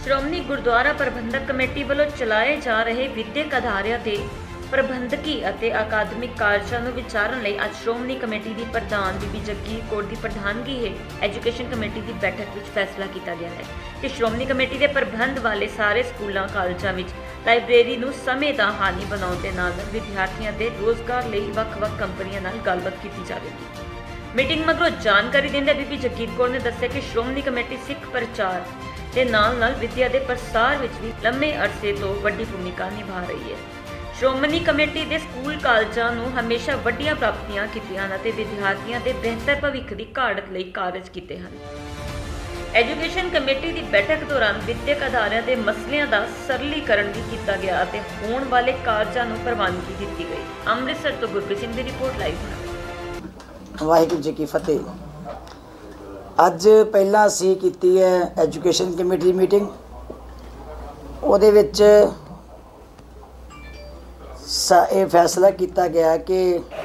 श्रोमणी गुरुद्वारा प्रबंधक कमेटी ਵੱਲੋਂ ਚਲਾਏ ਜਾ ਰਹੇ ਵਿਦਿਅਕ ਅਦਾਰਿਆਂ ਦੇ ਪ੍ਰਬੰਧਕੀ ਅਤੇ ਅਕਾਦਮਿਕ ਕਾਰਜਾਂ ਨੂੰ ਵਿਚਾਰਨ ਲਈ ਅੱਜ ਸ਼੍ਰੋਮਣੀ ਕਮੇਟੀ ਦੀ ਪ੍ਰਧਾਨ ਬੀਬੀ ਜਗੀਰ ਕੌਰ ਦੀ ਪ੍ਰਧਾਨਗੀ ਹੇਠ ਐਜੂਕੇਸ਼ਨ ਕਮੇਟੀ ਦੀ ਬੈਠਕ ਵਿੱਚ ਫੈਸਲਾ ਕੀਤਾ ਗਿਆ ਹੈ ਕਿ ਸ਼੍ਰੋਮਣੀ ਕਮੇਟੀ ਦੇ ਪ੍ਰਬੰਧ ਵਾਲੇ ਸਾਰੇ ਸਕੂਲਾਂ ਕਾਲਜਾਂ ਵਿੱਚ ਲਾਇਬ੍ਰੇਰੀ ਨੂੰ ਸਮੇਂ ਦਾ ਹਾਨੀ ਬਣਾਉਣ ਦੇ ਨਾਲ ਵਿਦਿਆਰਥੀਆਂ ਦੇ ਰੋਜ਼ਗਾਰ ਲਈ ਵੱਖ-ਵੱਖ ਕੰਪਨੀਆਂ ਨਾਲ ਗੱਲਬਾਤ ਕੀਤੀ ਜਾਵੇਗੀ। मीटिंग मगरों जानकारी देंदे बीबी जगीर कौर ने दस्सिया कि श्रोमणी कमेटी सिख प्रचार के नाल विद्या के प्रसार विच भी लंबे अरसे तो वड्डी भूमिका निभा रही है। श्रोमणी कमेटी के स्कूल कालजां नूं हमेशा वड्डियां प्राप्तियां कीतियां ते विद्यार्थियों के बेहतर भविख की घाट लई कारज कीते हन। एजुकेशन कमेटी की बैठक दौरान विद्यक अदारियां के मसलियां का सरलीकरण भी किया गया ते होण वाले कारजां नूं प्रवानगी दी गई। अमृतसर तो गुरप्रीत सिंह की रिपोर्ट लाइव। वाहिगुरू जी की फतेह। अज पहला असी की है एजुकेशन कमेटी मीटिंग। उहदे विच ये फैसला किया गया कि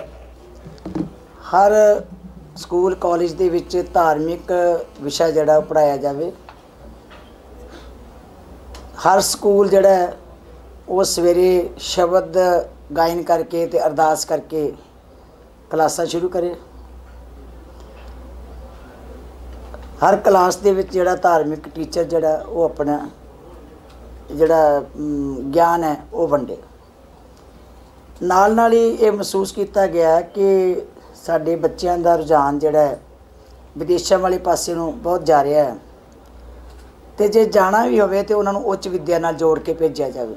हर स्कूल कॉलेज दे विच धार्मिक विषय जिहड़ा पढ़ाया जाए। हर स्कूल जिहड़ा वो सवेरे शब्द गायन करके ते अरदास करके क्लासां शुरू करे। हर क्लास दे विच जिहड़ा धार्मिक टीचर जिहड़ा वो अपना जिहड़ा ज्ञान है वो वंडे। नाल नाल ही ये महसूस किया गया कि साडे बच्चों का रुझान जिहड़ा है विदेशों वाले पासे नूं बहुत जा रहा है तो जे जाना भी होवे तो उन्होंने उच्च विद्या नाल जोड़ के भेजा जाए।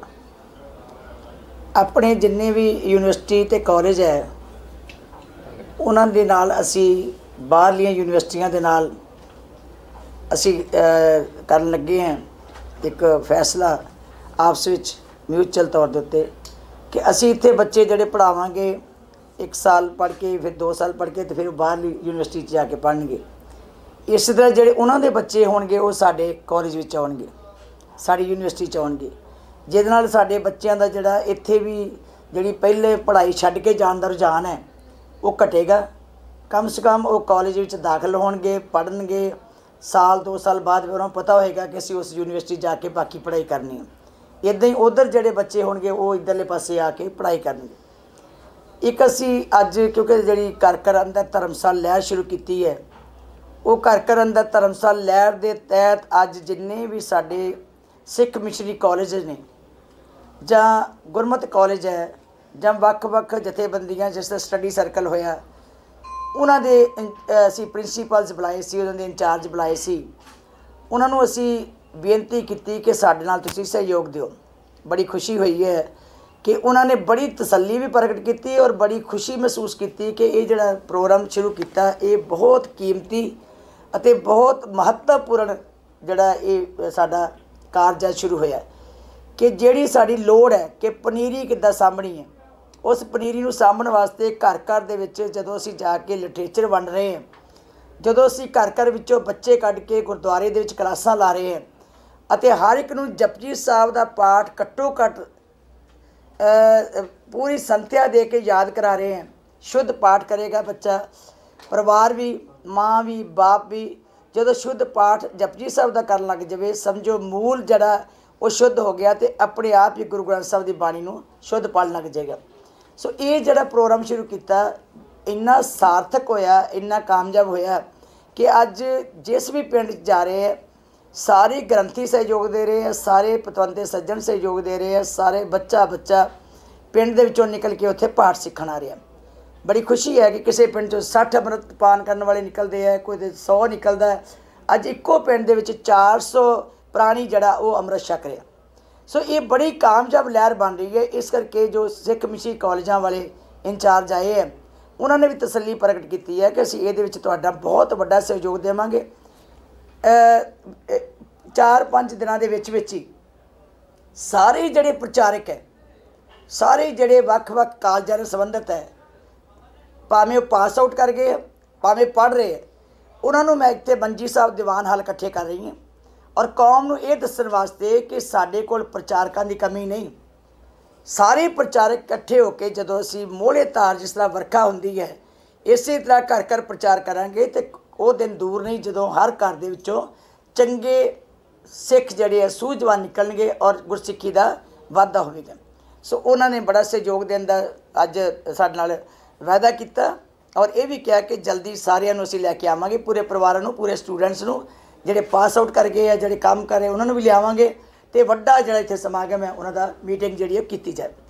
अपने जिन्ने भी यूनिवर्सिटी ते कॉलेज है उन्हां दे नाल असी बाहरलियां यूनिवर्सिटियां दे नाल असी करन लगे हैं एक फैसला आपस विच म्यूचुअल तौर के उत्ते कि असी इत्थे बच्चे जिहड़े पढ़ावांगे 1 साल पढ़ के फिर 2 साल पढ़ के तो फिर बाहरली यूनिवर्सिटी जाके पढ़नगे। इस तरह जिहड़े उन्हां दे बच्चे होणगे वो साडे कॉलेज विच आउणगे, साडी यूनिवर्सिटी च आउणगे, जिहदे नाल साडे बच्चों का जिहड़ा इत्थे भी जिहड़ी पहले पढ़ाई छड्ड के जाण दा रुझान है वो घटेगा। कम से कम वो कॉलेज विच दाखिल होणगे, पढ़नगे, साल 2 साल बाद उन्होंने पता होएगा कि असी उस यूनिवर्सिटी जाके बाकी पढ़ाई करनी है। इदां ही उधर जिहड़े बच्चे होणगे वो इधरले पासे आके पढ़ाई करनगे। एक असी अज क्योंकि जिहड़ी घर घर अंदर धर्मशाला लहर शुरू की है वो घर घर अंदर धर्मशाला लहर के तहत अज जिन्ने भी साडे सिख मिशनरी कॉलेज ने जां गुरमत कॉलेज है जां वख-वख जथेबंदियां जिस तरह स्टडी सर्कल होया उन्हां दे असी प्रिंसीपल्स बुलाए सी, उन्हां दे इंचार्ज बुलाए सी। उन्हां नूं असी बेनती की कि साडे नाल तुसीं सहयोग दिओ। बड़ी खुशी हुई है कि उन्होंने बड़ी तसल्ली भी प्रगट की और बड़ी खुशी महसूस की कि ये जिहड़ा प्रोग्राम शुरू किया ये बहुत कीमती अते बहुत महत्वपूर्ण जिहड़ा ये साडा कारज शुरू होया कि जिहड़ी साडी लोड़ है कि पनीरी किद्दां सामणी है उस पनीरी नूं सामभण वास्ते घर घर दे विच जदों असीं जाके लिटरेचर वंड रहे हैं, जदों असीं घर घर विचों बच्चे कढ के गुरुद्वारे दे विच क्लासां ला रहे हैं अते हर एक नूं जपजी साहब दा पाठ घट्टो घट पूरी संध्या दे के याद करा रहे हैं। शुद्ध पाठ करेगा बच्चा, परिवार भी, माँ भी, बाप भी जदों शुद्ध पाठ जपजी साहब दा करन लग जावे समझो मूल जिहड़ा वो शुद्ध हो गया तो अपने आप ही गुरु ग्रंथ साहब की बाणी नूं शुद्ध पढ़न लग जाएगा। सो ये जिहड़ा प्रोग्राम शुरू किया इन्ना सार्थक होया, इन्ना कामयाब होया कि अज जिस भी पिंड जा रहे हैं सारे ग्रंथी सहयोग दे रहे हैं, सारे पतवंते सज्जन सहयोग दे रहे हैं, सारे बच्चा पिंड दे विचों निकल के उत्थे पाठ सीखण आ रहे हैं। बड़ी खुशी है कि किसी पिंड चों 60 अमृत पान करने वाले निकलते हैं, कोई 100 निकलता है। अज इक्को पिंड दे विच 400 प्राणी जड़ा वो अमृत छक रहे। सो ये बड़ी कामयाब लहर बन रही है। इस करके जो सिख मिशनरी कॉलेजों वाले इंचार्ज आए हैं उन्होंने भी तसल्ली प्रगट की है कि असीं इहदे विच तुहाडा बहुत वड्डा सहयोग देवांगे। 4-5 दिनों के विच ही सारे जिहड़े प्रचारक है, सारे जिहड़े वख-वख कालजां नाल संबंधित है, भावें पास आउट कर गए भावें पढ़ रहे हैं, उन्होंने मैं इत्थे मंजी साहब दीवान हाल इकट्ठे कर रही हूँ और कौम नूं ये दस्सण वास्ते कि साडे कोल प्रचारकां दी कमी नहीं। सारे प्रचारक इकट्ठे होकर जदों असीं मोहले तार जिस तरह वर्खा हुंदी है इस तरह घर घर प्रचार करांगे तो वो दिन दूर नहीं जदों हर घर दे विचों चंगे ਸਿੱਖ ਜਿਹੜੇ ਆ ਸੂਝਵਾਨ ਨਿਕਲਣਗੇ ਔਰ ਗੁਰਸਿੱਖੀ ਦਾ ਵਾਧਾ ਹੋਵੇਗਾ। ਸੋ ਉਹਨਾਂ ਨੇ ਬੜਾ ਸਹਿਯੋਗ ਦੇਣ ਦਾ ਅੱਜ ਸਾਡੇ ਨਾਲ ਵਾਅਦਾ ਕੀਤਾ ਔਰ ਇਹ ਵੀ ਕਿਹਾ ਕਿ ਜਲਦੀ ਸਾਰਿਆਂ ਨੂੰ ਅਸੀਂ ਲੈ ਕੇ ਆਵਾਂਗੇ, ਪੂਰੇ ਪਰਿਵਾਰਾਂ ਨੂੰ, ਪੂਰੇ ਸਟੂਡੈਂਟਸ ਨੂੰ, ਜਿਹੜੇ ਪਾਸ ਆਊਟ ਕਰ ਗਏ ਆ, ਜਿਹੜੇ ਕੰਮ ਕਰ ਰਹੇ ਉਹਨਾਂ ਨੂੰ ਵੀ ਲਿਆਵਾਂਗੇ ਅਤੇ ਵੱਡਾ ਜਿਹੜਾ ਇੱਥੇ ਸਮਾਗਮ ਹੈ ਉਹਨਾਂ ਦਾ ਮੀਟਿੰਗ ਜਿਹੜੀ ਹੈ ਕੀਤੀ ਜਾਏ।